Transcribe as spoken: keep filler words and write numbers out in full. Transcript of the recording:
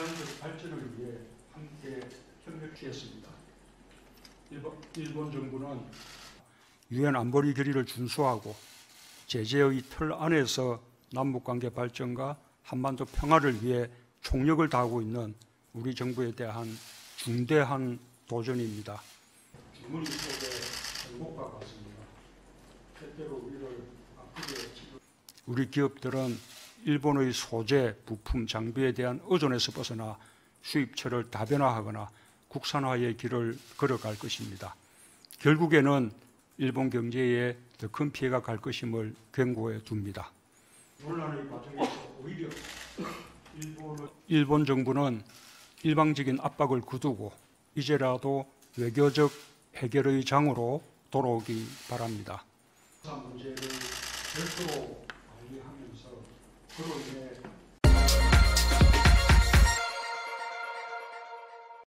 대안적 발전을 위해 함께 협력했습니다. 일본, 일본 정부는 유엔 안보리 결의를 준수하고 제재의 틀 안에서 남북관계 발전과 한반도 평화를 위해 총력을 다하고 있는 우리 정부에 대한 중대한 도전입니다. 주머니 속에 행복과 같습니다. 때때로 우리를 아프게 치고 우리 기업들은 일본의 소재, 부품, 장비에 대한 의존에서 벗어나 수입처를 다변화하거나 국산화의 길을 걸어갈 것입니다. 결국에는 일본 경제에 더 큰 피해가 갈 것임을 경고해 둡니다. 논란의 과정에서 오히려 일본은, 일본 정부는 일방적인 압박을 거두고 이제라도 외교적 해결의 장으로 돌아오기 바랍니다. 문제를 별도로 관리하면서 그로 인해